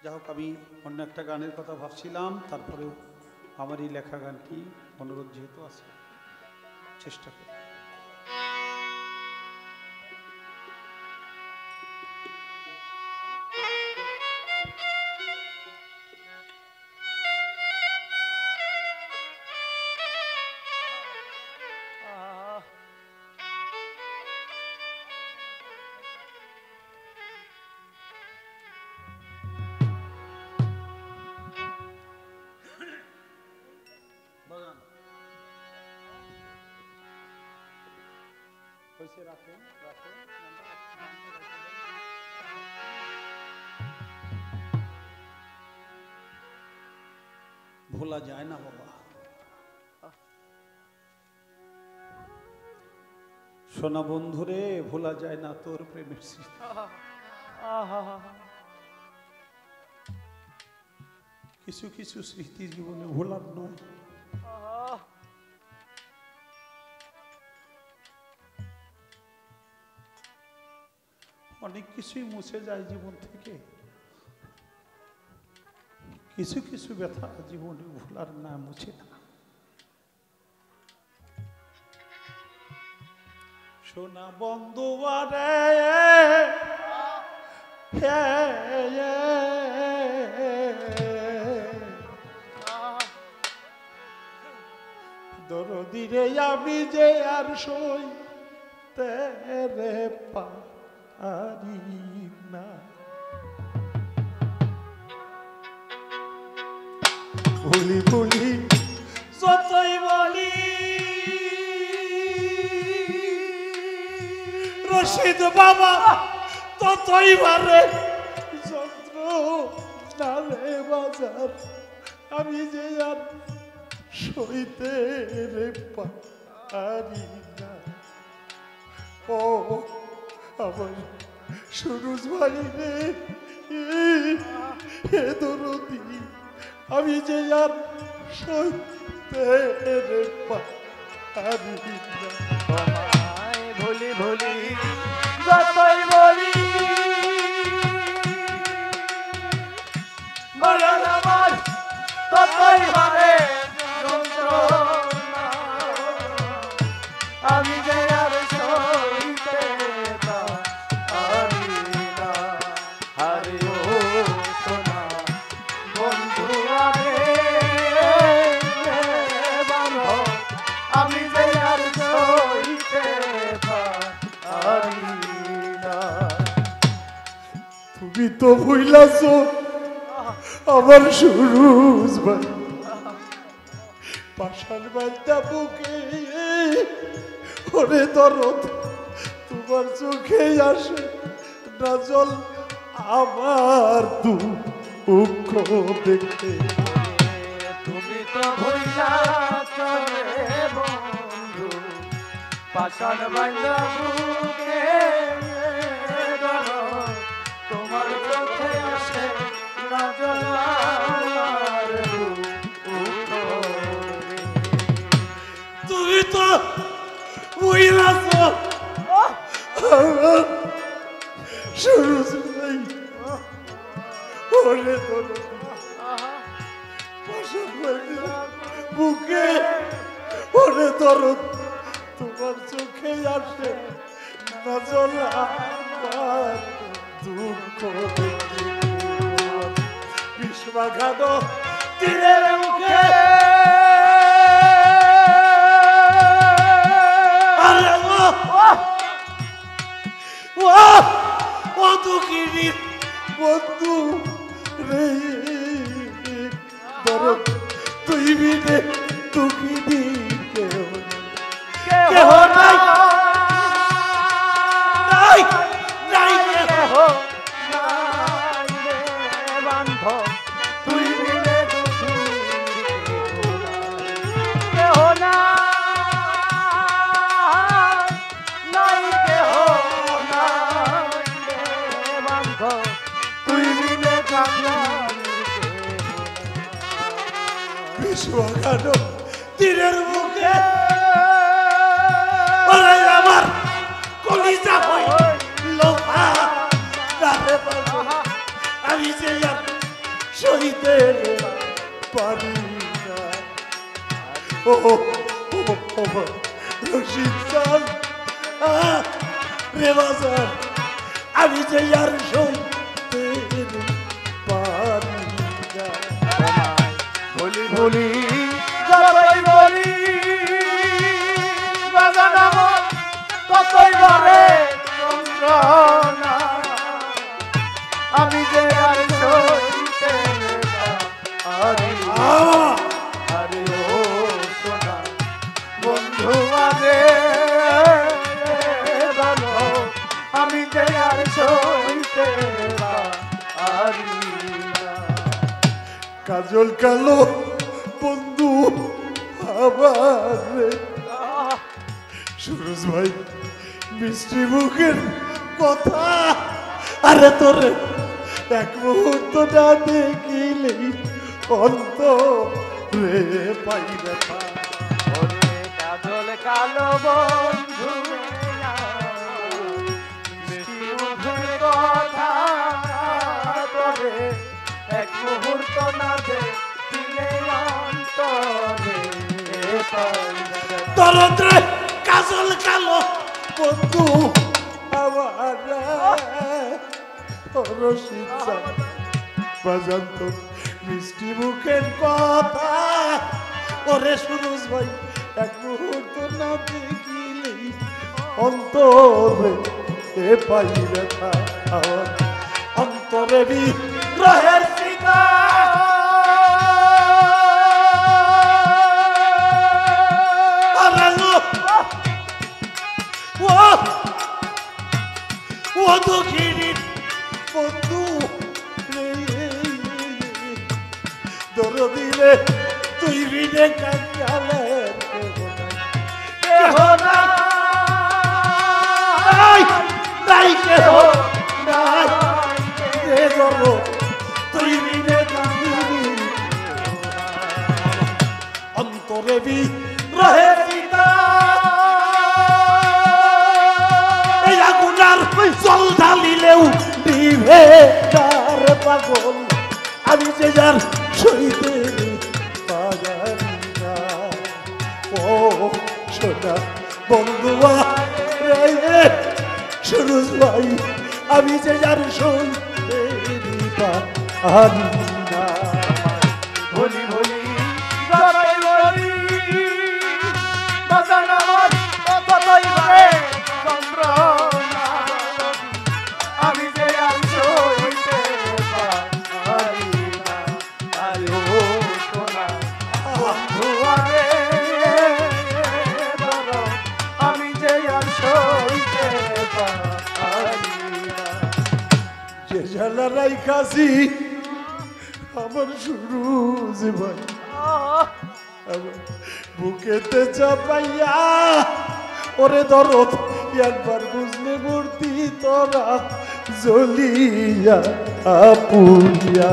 যাই হোক, আমি অন্য একটা গানের কথা ভাবছিলাম, তারপরেও আমার এই লেখা গানটি অনুরোধ যেহেতু আছে, চেষ্টা করি। ভোলা যায় না বাবা, সোনা বন্ধুরে, ভোলা যায় না তোর প্রেমের স্মৃতি। কিছু কিছু স্মৃতি জীবনে ভোলার নয়। অনেক কিছুই মুছে যায় জীবন থেকে, কিছু কিছু ব্যথা জীবনে ভোলার না, মুছে না। সোনা বন্ধু আরে দরদিরে আমি যে আর সইতে রে পারি না। বলি বলি যতই বলি রশিদ বাবা, ততই বারে যন্ত্র নারে বাজার, আমি যে আর সইতে রে পারি না। ও আমার সুরুজ ভাই রে, হে দরদি, আমি যে আর সইতে রে পারি না। ভুলি ভুলি যতই বলি মরণ আমার ততই হবে যন্ত্রণা, আমি যে আর সইতে পারি না। হারে ও সোনা বন্ধু আরে বাঁধো, আমি যে আর সইতে পারি না। তুমি তো ভুইলাছ আমার সুরুজ ভাই, পাশার বাচ্চা বুকে ওরে দরদ, তোমার চোখে আসে না জল আমার দুঃখ দেখে। তুমি তো ভুইলা চলে বন্ধু, পাষাণ বাঁধা বুকে দরদ, তোমার চোখে আসে না জল আমার দুঃখ দেখে। তুমি তো ভুইলাছ আমার সুরুজ ভাই, ওরে দরদ, পাশার বাচ্চা বুকে ওরে দরদ, তোমার চোখে আসে না জল আমার দুঃখ দেখে। বিশ্বঘাত তীরের মুখে আরে ও দুঃখিনী বন্ধু রে, দরদ তুই বিনে দুঃখিনী কেহ নাই, নাই নাই কেহ নাই রে বান্ধব, তুই বিনে দুঃখী কেহ নাই, কেহ নাই রে বান্ধব, তুই বিনে বিশ্বঘাত তীরের মুখে আমার কলিজা হই লোহা, আমি যে সইতে পারি না। ও রশিদ চান রে বাজার, আমি যে আর সইতে পারি না। বলি বলি যতই বলি বাজান আমার ততই বাড়ে যন্ত্রণা, আমি যে আর সইতে পারি না। আরে ও সোনা বন্ধু আরে বলো, আমি যে আর সইতে পারি না। কাজল কালো বন্ধু আমার রে, সুরজ ভাই মিষ্টি মুখের কথা, আরে তোরে এক মুহূর্ত না দেখিলেই অন্তরে পাই ব্যথা। ওরে কাজল কালো বন্ধু মিষ্টি মুখের কথা, তোরে এক মুহূর্ত না দেখিলে অন্তরে পাই ব্যথা। দরদরে কাজল কালো বন্ধু আমার রশিদ বাজান তো মিষ্টি মুখের কথা, ওরে সুরজ ভাই এক মুহূর্ত না দেখিলেই অন্তরে পাই ব্যথা। আমার অন্তরে বিরহের সীতা ও দক্ষিণীর বন্ধু দর দিলে তুই বিনে কাঙ্গালে কেহ নাই, নাই কেহ নাই রে দর তুই বিনে কাঙ্গিনি অন্তরে বিরহে সীতা। জল ঢালিলেও নিভে তার পাগল, আমি যে যার সইতে পারি না। ও সোনা বন্ধুয়া রে সুরজ ভাই, আমি যে যার সইতে পারি না। বলি বলি যতই বলি বাজান আমার ততই বাড়ে যন্ত্রণা, আমি যে আর সইতে পারি না। আরে ও সোনা বন্ধু আরে বলো, আমি যে আর সইতে পারি না। যে জ্বালা রাইখাছি আমার সুরজ ভাই, আমার বুকেতে চাপাইয়া ওরে দরদ একবার বুঝলে মূর্তি তোরা জ্বলিয়া পুরিয়া।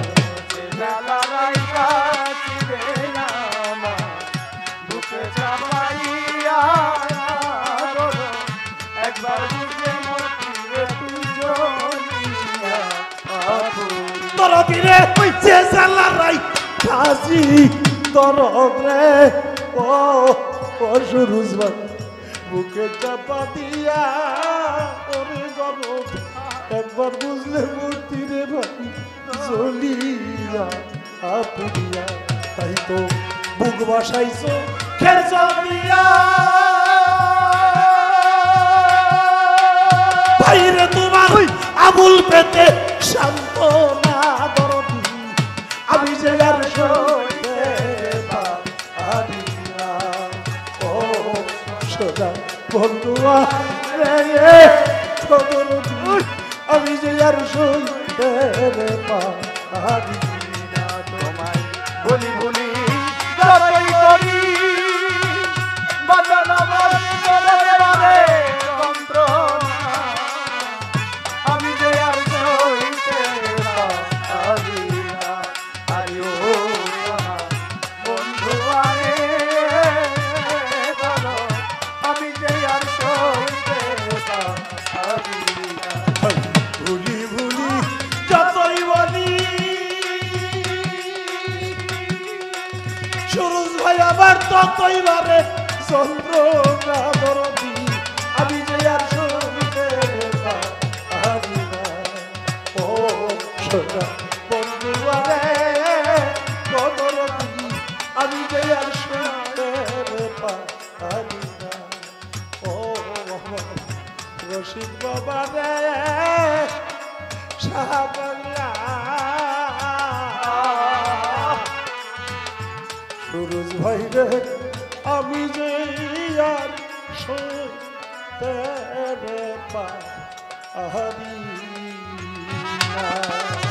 একবার দরদিরে যে জ্বালা রাইখাছি দরদ রে ও সুরজ ভাই, বুকে চাপা দিয়া ওরে দরদ একবার বুঝলে মূর্তি রে ভাই জ্বলিয়া পুরিয়া। তাই তো বুক বাসাইছো খের জ্বলিয়া ভাইরে তোমার আবুল পেতে শান্ত না দরদি, আমি যে আর সইতে পারি না। ও সোনা বন্ধুয়া রে দরদি, আমি যে আর সইতে পারি না। তোমায় বলি বলি যতই বলি বাজান আমার ততই বাড়ে যন্ত্রণা, আমি যে আর সইতে পারি না। আরে ও সোনা বন্ধু আরে বলো, আমি যে আর সইতে পারি না। ভুলি ভুলি যতই বলি যতই বারে যন্ত্রণা দরদি আমি যে আর সইতে পারি না ও সোনা বন্ধু আরে দরদি আমি যে আর সইতে পারি না ও রশিদ বাবা রে শাহবাংলা সুরজ ভাই রে আমি যে আর সইতে পারি না